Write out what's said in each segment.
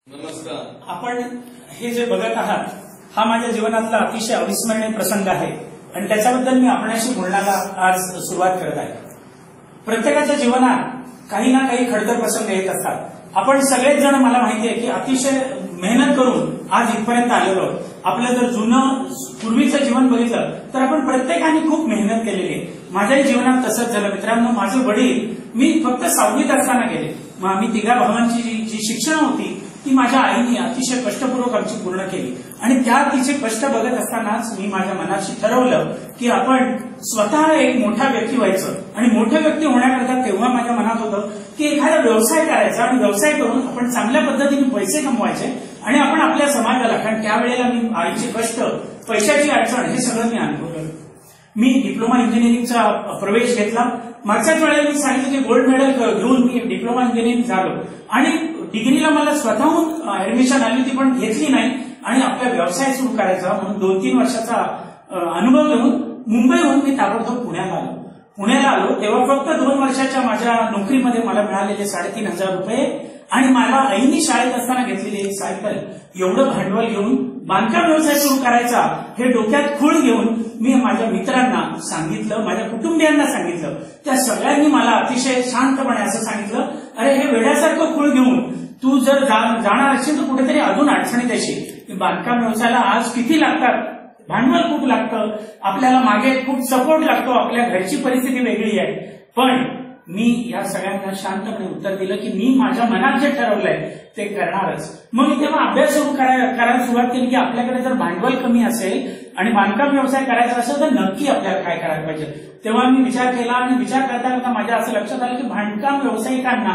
नमस्कार। आपण हे जे बघत आहात हा माझ्या जीवनातला अतिशय अविस्मरणीय प्रसंग आहे आणि त्याच्याबद्दल मी आपणाशी बोलण्याला आज सुरुवात करत आहे। प्रत्येकाच्या जीवनात काही ना काही खडतर प्रसंग येत असतात। आपण सगळेच जण मला माहिती आहे की अतिशय मेहनत करून आज इथपर्यंत आलेलो आहोत। आपलं जर जुनं पूर्वीचं जीवन बघितलं तर आपण प्रत्येकाने खूप मेहनत केलेली आहे। माझ्याही जीवनात तसंच झालं मित्रांनो। माझे वडील मी फक्त 6वीत असताना गेले। आम्ही तिघा भावांची जी शिक्षण होती ती माझ्या आईने अतिशय कष्टपूर्वक आमची पूर्ण केली आणि त्या तिचे कष्ट बघत असतानाच मी माझ्या मनाशी ठरवलं की आपण स्वतः एक मोठा व्यक्ती व्हायचं आणि मोठे व्यक्ती होण्याकरता तेव्हा माझ्या मनात होतं की एखादा व्यवसाय करायचा आणि व्यवसाय करून आपण चांगल्या पद्धतीने पैसे कमवायचे आणि आपण आपल्या समाजाला, कारण त्यावेळेला मी आईचे कष्ट, पैशाची अडचण हे सगळं मी अनुभवलं। मी डिप्लोमा इंजिनिअरिंगचा प्रवेश घेतला। मागच्याच वेळेला मी सांगितलं की गोल्ड मेडल घेऊन मी डिप्लोमा इंजिनिअरिंग झालो आणि डिग्रीला मला स्वतःहून ऍडमिशन आली होती पण घेतली नाही आणि आपला व्यवसाय सुरू करायचा म्हणून 2-3 वर्षाचा अनुभव घेऊन मुंबईहून मी ताबडतोब पुण्याला आलो। तेव्हा फक्त 2 वर्षाच्या माझ्या नोकरीमध्ये मला मिळालेले 3,500 रुपये आणि मला आईने शाळेत असताना घेतलेली एक सायकल, एवढं भांडवल घेऊन बांधकाम व्यवसाय सुरू करायचा हे डोक्यात खूळ घेऊन मी माझ्या मित्रांना सांगितलं, माझ्या कुटुंबियांना सांगितलं। त्या सगळ्यांनी मला अतिशय शांतपणे असं सांगितलं, अरे हे वेड्यासारखं खूळ घेऊन तू जर जाणार असेल तर कुठेतरी अजून अडचणीत येशील। बांधकाम व्यवसायाला आज किती लागतात, भांडवल खूप लागतं, आपल्याला मागे खूप सपोर्ट लागतो, आपल्या घरची परिस्थिती वेगळी आहे। पण मी या सगळ्यांना शांतपणे उत्तर दिलं की मी माझ्या मनात जे ठरवलंय ते करणारच। मग मी तेव्हा अभ्यास सुरू करायला सुरुवात केली की आपल्याकडे जर भांडवल कमी असेल आणि बांधकाम व्यवसाय करायचा असेल तर नक्की आपल्याला काय करायला पाहिजे। तेव्हा मी विचार केला आणि विचार करता करता माझ्या असं लक्षात आलं की बांधकाम व्यावसायिकांना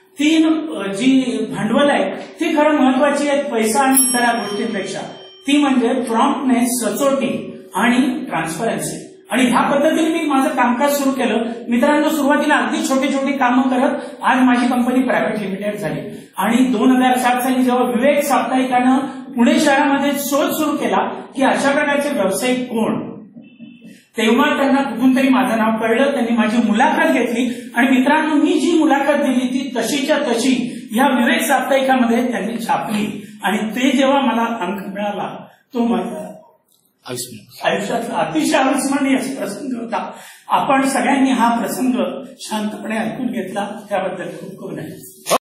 3 जी भांडवल आहे ती खरं महत्वाची आहे पैसा आणि इतर गोष्टींपेक्षा। ती म्हणजे प्रॉम्प्टनेस, सचोटी आणि ट्रान्सपरन्सी। आणि ह्या पद्धतीने मी माझं कामकाज सुरू केलं। मित्रांनो, सुरुवातीला अगदी छोटी छोटी कामं करत आज माझी कंपनी प्रायव्हेट लिमिटेड झाली आणि 2007 साली जेव्हा विवेक साप्ताहिकानं पुणे शहरामध्ये शोध सुरू केला की अशा प्रकारचे व्यावसायिक कोण, तेव्हा त्यांना कुठून तरी माझं नाव कळलं। त्यांनी माझी मुलाखत घेतली आणि मित्रांनो, मी जी मुलाखत दिली ती तशीच्या तशी या विवेक साप्ताहिकामध्ये त्यांनी छापली आणि ते जेव्हा मला अंक मिळाला तो माझा आयुष्यातला अतिशय अविस्मरणीय प्रसंग होता। आपण सगळ्यांनी हा प्रसंग शांतपणे ऐकून घेतला त्याबद्दल खूप खूप धन्यवाद।